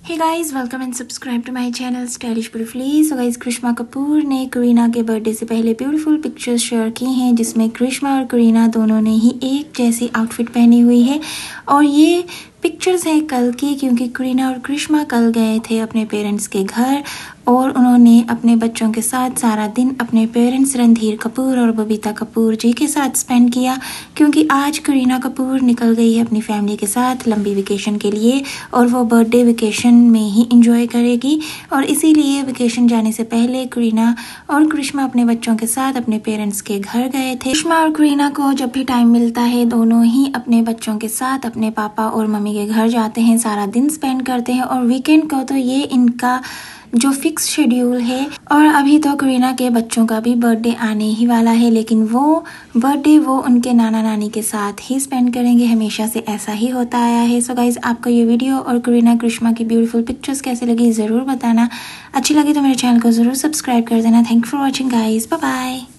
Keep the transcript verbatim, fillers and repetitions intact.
Hey guys, welcome and subscribe to my channel stylish beautifully. So guys, Karisma Kapoor ने करीना के birthday से पहले beautiful pictures share की हैं जिसमें करिश्मा और करीना दोनों ने ही एक जैसी आउटफिट पहनी हुई है। और ये पिक्चर्स हैं कल की, क्योंकि करीना और करिश्मा कल गए थे अपने पेरेंट्स के घर और उन्होंने अपने बच्चों के साथ सारा दिन अपने पेरेंट्स रणधीर कपूर और बबीता कपूर जी के साथ स्पेंड किया, क्योंकि आज करीना कपूर निकल गई है अपनी फैमिली के साथ लंबी वेकेशन के लिए और वो बर्थडे वेकेशन में ही इंजॉय करेगी। और इसीलिए वेकेशन जाने से पहले करीना और करिश्मा अपने बच्चों के साथ अपने पेरेंट्स के घर गए थे। करिश्मा और करीना को जब भी टाइम मिलता है दोनों ही अपने बच्चों के साथ अपने पापा और मम्मी के घर जाते हैं, सारा दिन स्पेंड करते हैं। और वीकेंड को तो ये इनका जो फिक्स शेड्यूल है। और अभी तो करीना के बच्चों का भी बर्थडे आने ही वाला है, लेकिन वो बर्थडे वो उनके नाना नानी के साथ ही स्पेंड करेंगे। हमेशा से ऐसा ही होता आया है। सो गाइज, आपको ये वीडियो और करीना करिश्मा की ब्यूटीफुल पिक्चर्स कैसे लगी ज़रूर बताना। अच्छी लगी तो मेरे चैनल को ज़रूर सब्सक्राइब कर देना। Thank you for watching guys, bye bye.